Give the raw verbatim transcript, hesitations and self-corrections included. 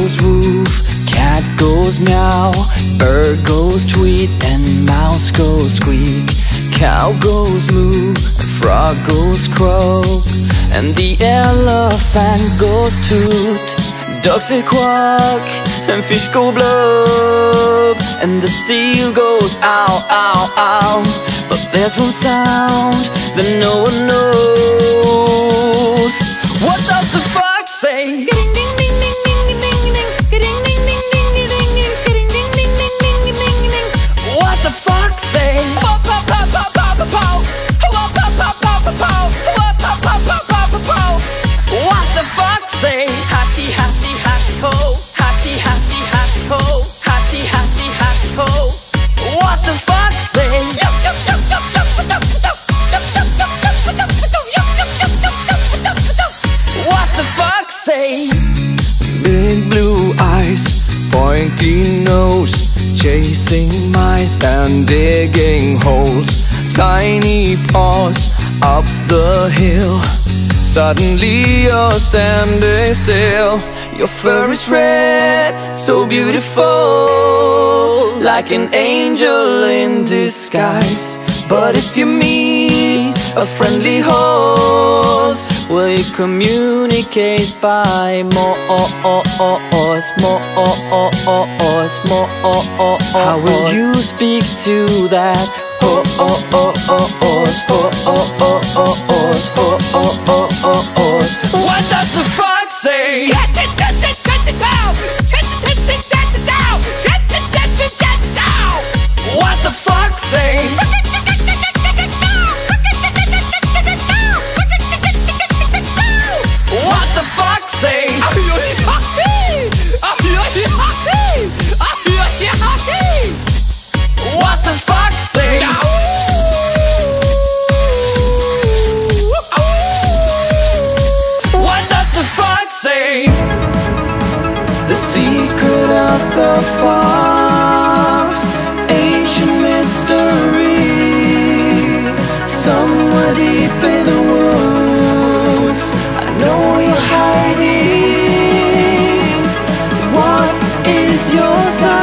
goes woof, cat goes meow, bird goes tweet, and mouse goes squeak. Cow goes moo, and frog goes croak, and the elephant goes toot. Ducks say quack, and fish go blub, and the seal goes ow, ow, ow. But there's one sound that no one knows. What does the fox say? What the fox say? What the fox say? Hatty, hatty, hatty ho, hatty, hatty, hatty ho, hatty, hatty, hatty ho. What the fox say? What the fox say? Big blue eyes, pointy nose, chasing mice and digging holes. Tiny paws up the hill. Suddenly you're standing still. Your fur is red, so beautiful, like an angel in disguise. But if you meet a friendly horse, will you communicate by more, more, more? How will you speak to that horse? What does the fox say? What the fox say? What the fox say? What the fox say? What does the fox say? The secret of the fox, ancient mystery, somewhere deep in the woods. I know you're hiding. What is your sign?